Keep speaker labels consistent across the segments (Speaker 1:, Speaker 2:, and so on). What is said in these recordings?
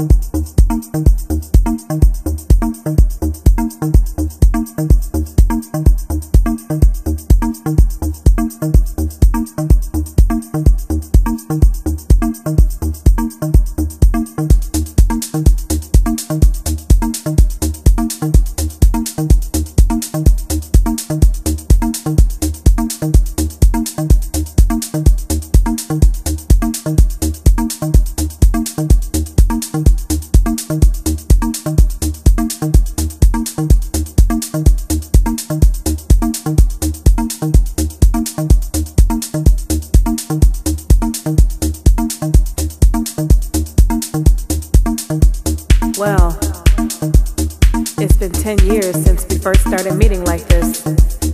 Speaker 1: Well, it's been 10 years since we first started meeting like this.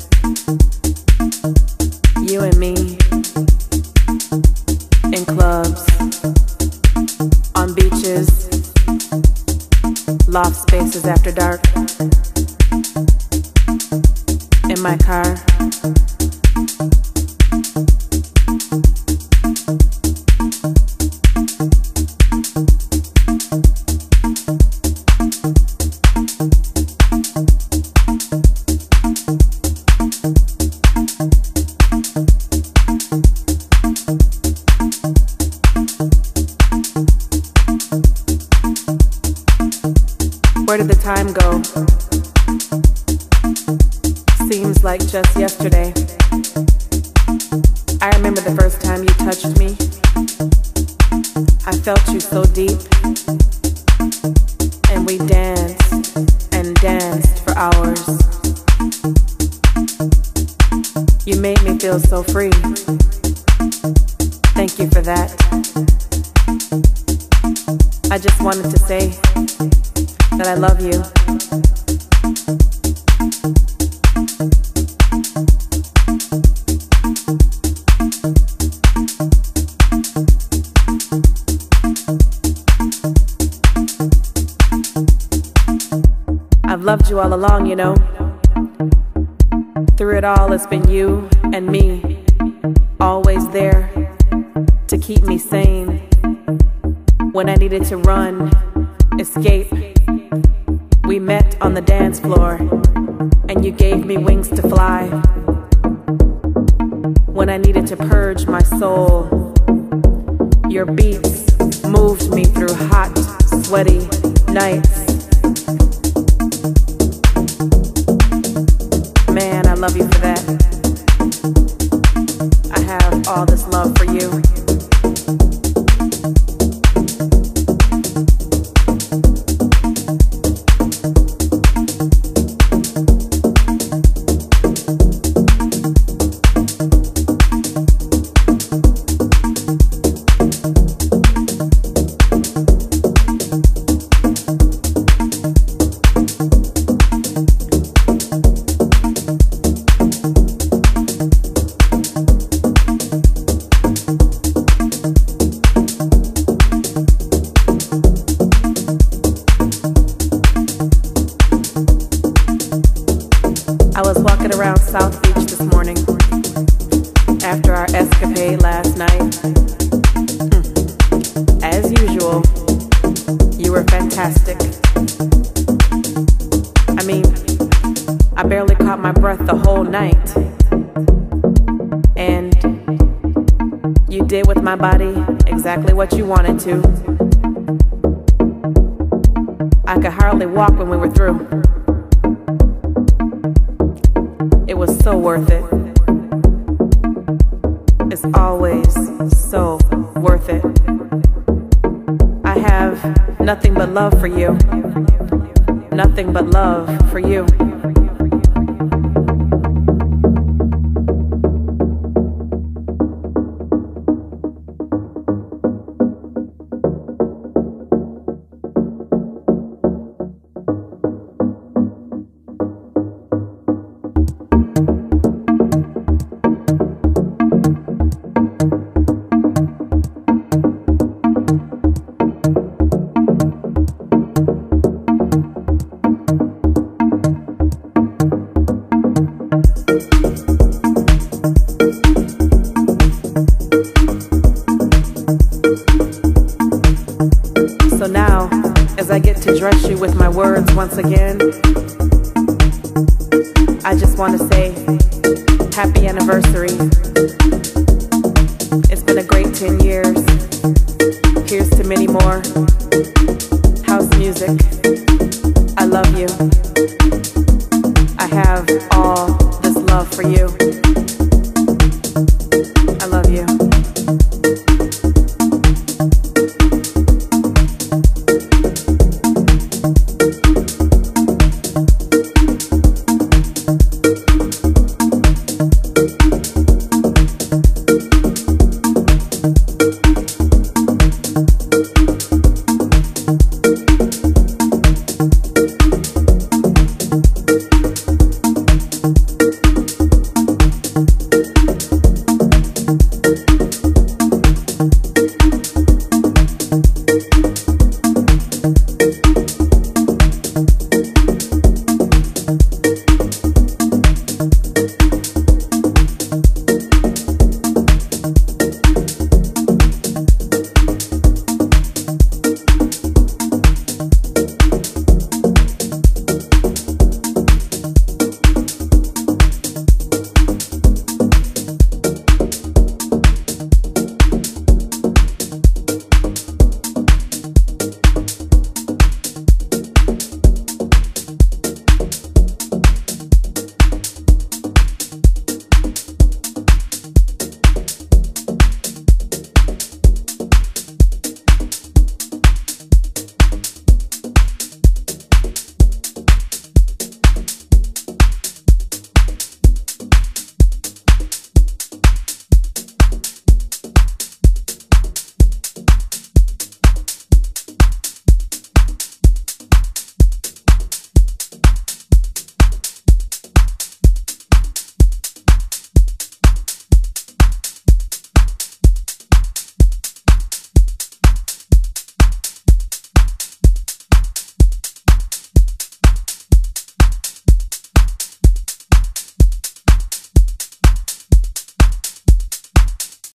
Speaker 1: You and me, in clubs, on beaches, loft spaces after dark, in my car. Where did the time go? Seems like just yesterday. I remember the first time you touched me. I felt you so deep. And we danced and danced for hours. You made me feel so free. Thank you for that. I just wanted to say that I love you. I've loved you all along, you know. Through it all, it's been you and me, always there to keep me sane. When I needed to run, escape, we met on the dance floor, and you gave me wings to fly. When I needed to purge my soul, your beats moved me through hot, sweaty nights. Man, I love you for that. I have all this love for you. I was walking around South Beach this morning after our escapade last night. As usual, you were fantastic. I mean, I barely caught my breath the whole night. And you did with my body exactly what you wanted to. I could hardly walk when we were through. It was so worth it. It's always so worth it. I have nothing but love for you. Nothing but love for you. So now, as I get to dress you with my words once again, I just want to say, happy anniversary. It's been a great 10 years. Here's to many more. House music. I love you. I have all this love for you. I love you.